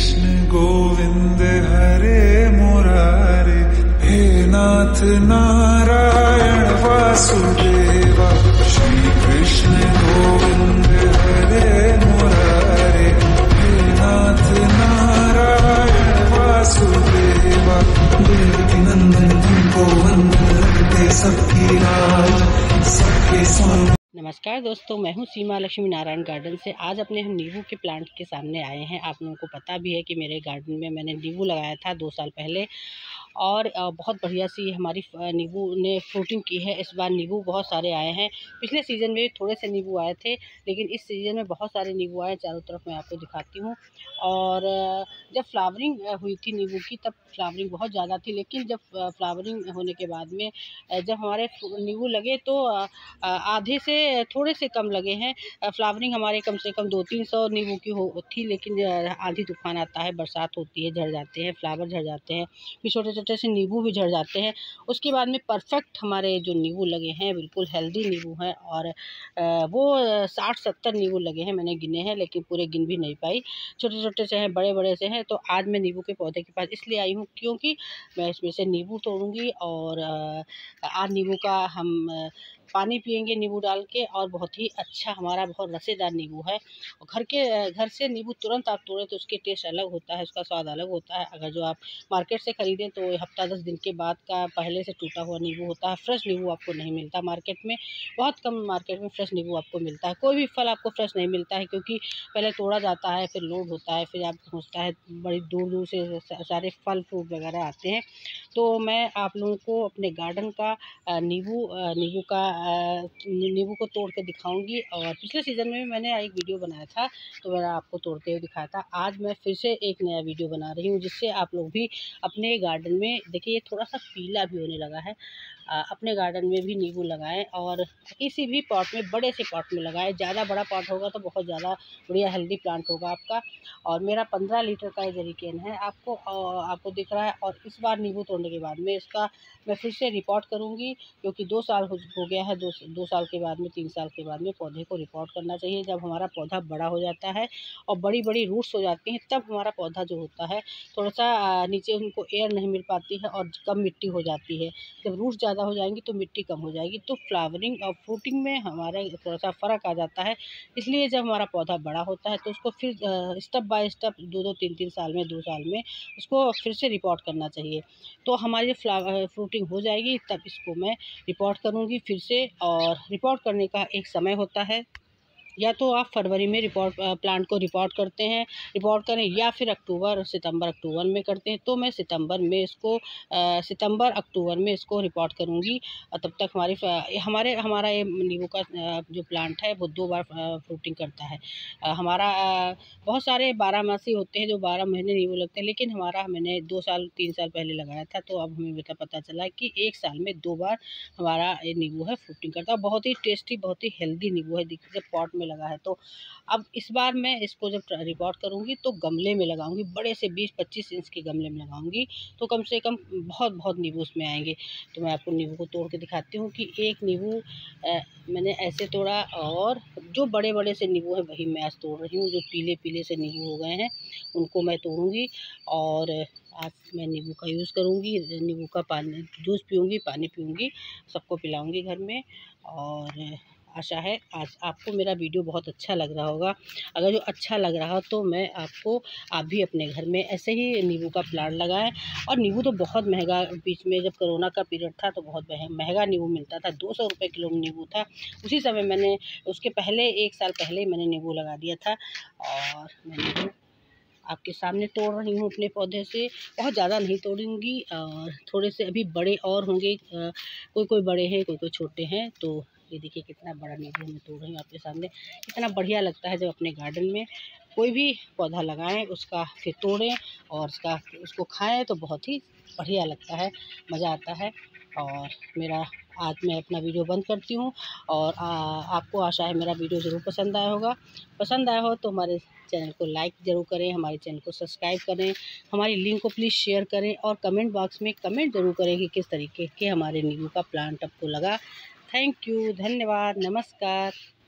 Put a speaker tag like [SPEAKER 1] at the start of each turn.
[SPEAKER 1] कृष्ण गोविंद हरे मुरारे, हे नाथ नारायण वासुदेवा। श्री कृष्ण गोविंद हरे मुरारे, हे नाथ नारायण वासुदेवा। देवकी नंदन तुमको वंदन, रखते सबकी लाज, सबके स्वामी।
[SPEAKER 2] नमस्कार दोस्तों, मैं हूं सीमा लक्ष्मी नारायण गार्डन से। आज अपने हम नींबू के प्लांट के सामने आए हैं। आप लोगों को पता भी है कि मेरे गार्डन में मैंने नींबू लगाया था 2 साल पहले, और बहुत बढ़िया सी हमारी नींबू ने फ्रूटिंग की है। इस बार नींबू बहुत सारे आए हैं। पिछले सीज़न में थोड़े से नींबू आए थे, लेकिन इस सीज़न में बहुत सारे नींबू आए। चारों तरफ मैं आपको दिखाती हूँ। और जब फ्लावरिंग हुई थी नींबू की, तब फ्लावरिंग बहुत ज़्यादा थी, लेकिन जब फ्लावरिंग होने के बाद में जब हमारे नींबू लगे तो आधे से थोड़े से कम लगे हैं। फ्लावरिंग हमारे कम से कम 200-300 नींबू की हो थी, लेकिन आंधी तूफान आता है, बरसात होती है, झड़ जाते हैं, फ्लावर झड़ जाते हैं, फिर छोटे छोटे से नींबू भी झड़ जाते हैं। उसके बाद में परफेक्ट हमारे जो नींबू लगे हैं, बिल्कुल हेल्दी नींबू हैं। और वो 60-70 नींबू लगे हैं, मैंने गिने हैं, लेकिन पूरे गिन भी नहीं पाई। छोटे छोटे से हैं, बड़े बड़े से हैं। तो आज मैं नींबू के पौधे के पास इसलिए आई हूँ क्योंकि मैं इसमें से नींबू तोड़ूंगी, और आज नींबू का हम पानी पियेंगे नींबू डाल के। और बहुत ही अच्छा, हमारा बहुत रसेदार नींबू है। और घर से नींबू तुरंत आप तोड़ें तो उसके टेस्ट अलग होता है, उसका स्वाद अलग होता है। अगर जो आप मार्केट से ख़रीदें तो हफ्ता 10 दिन के बाद का पहले से टूटा हुआ नींबू होता है। फ्रेश नींबू आपको नहीं मिलता मार्केट में, बहुत कम मार्केट में फ्रेश नींबू आपको मिलता है। कोई भी फल आपको फ्रेश नहीं मिलता है, क्योंकि पहले तोड़ा जाता है, फिर लोड होता है, फिर आप पहुँचता है, बड़ी दूर दूर से सारे फल फ्रूट वगैरह आते हैं। तो मैं आप लोगों को अपने गार्डन का नींबू को तोड़ के दिखाऊंगी। और पिछले सीज़न में भी मैंने एक वीडियो बनाया था, तो मैंने आपको तोड़ते हुए दिखाया था। आज मैं फिर से एक नया वीडियो बना रही हूँ, जिससे आप लोग भी अपने गार्डन में देखिए, ये थोड़ा सा पीला भी होने लगा है। अपने गार्डन में भी नींबू लगाएं, और किसी भी पॉट में, बड़े से पॉट में लगाएं। ज़्यादा बड़ा पॉट होगा तो बहुत ज़्यादा बढ़िया हेल्दी प्लांट होगा आपका। और मेरा 15 लीटर का जरीकेन है, आपको दिख रहा है। और इस बार नींबू तोड़ने के बाद में इसका मैं फिर से रिपोर्ट करूँगी, क्योंकि 2 साल हो गया है। 2 साल के बाद में, 3 साल के बाद में पौधे को रिपोर्ट करना चाहिए। जब हमारा पौधा बड़ा हो जाता है और बड़ी बड़ी रूट्स हो जाती हैं, तब हमारा पौधा जो होता है थोड़ा सा नीचे उनको एयर नहीं मिल पाती है और कम मिट्टी हो जाती है। जब रूट्स ज़्यादा हो जाएंगी तो मिट्टी कम हो जाएगी, तो फ्लावरिंग और फ्रूटिंग में हमारा थोड़ा सा फ़र्क आ जाता है। इसलिए जब हमारा पौधा बड़ा होता है तो उसको फिर स्टेप बाय स्टेप 2-2, 3-3 साल में, 2 साल में उसको फिर से रिपोर्ट करना चाहिए। तो हमारी फ्रूटिंग हो जाएगी, तब इसको मैं रिपोर्ट करूँगी फिर से। और रिपोर्ट करने का एक समय होता है, या तो आप फरवरी में प्लांट को रिपोर्ट करते हैं, रिपोर्ट करें, या फिर सितंबर अक्टूबर में करते हैं। तो मैं सितंबर अक्टूबर में इसको रिपोर्ट करूंगी। और तब तक हमारा ये नींबू का जो प्लांट है वो 2 बार फ्रूटिंग करता है। बहुत सारे 12मासी होते हैं जो 12 महीने नींबू लगते हैं, लेकिन मैंने 2-3 साल पहले लगाया था, तो अब हमें पता चला कि 1 साल में 2 बार हमारा ये नींबू है फ्रूटिंग करता है। बहुत ही टेस्टी, बहुत ही हेल्दी नींबू है। देखिए, जब पॉट में लगा है। तो अब इस बार मैं इसको जब रिपोर्ट करूंगी तो गमले में लगाऊंगी, बड़े से 20-25 इंच के गमले में लगाऊंगी, तो कम से कम बहुत बहुत नींबू उसमें आएंगे। तो मैं आपको नींबू को तोड़ के दिखाती हूँ कि एक नींबू मैंने ऐसे तोड़ा, और जो बड़े बड़े से नींबू है वही मैं आज तोड़ रही हूँ। जो पीले पीले से नींबू हो गए हैं उनको मैं तोड़ूंगी, और आज मैं नींबू का यूज़ करूँगी। नींबू का पानी जूस पीऊँगी, पानी पीऊँगी, सबको पिलाऊँगी घर में। और आशा है आज आपको मेरा वीडियो बहुत अच्छा लग रहा होगा। अगर जो अच्छा लग रहा हो तो आप भी अपने घर में ऐसे ही नींबू का प्लांट लगाएं। और नींबू तो बहुत महंगा, बीच में जब कोरोना का पीरियड था तो बहुत महंगा नींबू मिलता था, 200 रुपये किलो नींबू था। उसी समय उसके पहले 1 साल पहले मैंने नींबू लगा दिया था। और मैं नींबू आपके सामने तोड़ रही हूँ अपने पौधे से। बहुत ज़्यादा नहीं तोड़ूंगी, और थोड़े से अभी बड़े और होंगे। कोई बड़े हैं, कोई छोटे हैं। तो ये देखिए कितना बड़ा नींबू मैं तोड़ रही हूँ आपके सामने। कितना बढ़िया लगता है जब अपने गार्डन में कोई भी पौधा लगाएं, उसका फिर तोड़ें और उसको खाएं, तो बहुत ही बढ़िया लगता है, मज़ा आता है। और आज मैं अपना वीडियो बंद करती हूँ। और आपको आशा है मेरा वीडियो ज़रूर पसंद आया होगा। पसंद आया हो तो हमारे चैनल को लाइक ज़रूर करें, हमारे चैनल को सब्सक्राइब करें, हमारी लिंक को प्लीज़ शेयर करें, और कमेंट बॉक्स में कमेंट ज़रूर करें कि किस तरीके के हमारे नींबू का प्लांट आपको लगा। थैंक यू, धन्यवाद, नमस्कार।